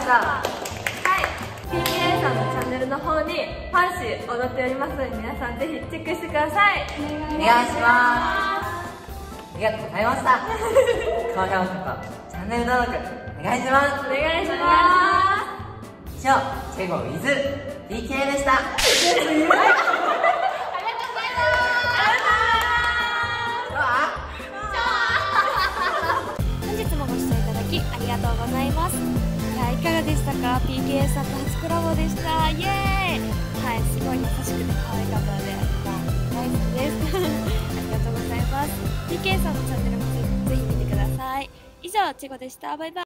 はい、PKA さんのチャンネルの方にファンシー踊っておりますので、皆さんぜひチェックしてください。 お願いします。ありがとうございました。高評価とチャンネル登録お願いします。 お願いします。 以上、チェゴ with PKA でした。 本日もご視聴いただきありがとうございます。いや、いかがでしたか？ PKA さんと初コラボでした。イエーイ。はい、すごい優しくて可愛い方で、大好きですありがとうございます。 PKA さんのチャンネルもぜひ見てください。以上、チェゴでした。バイバイ。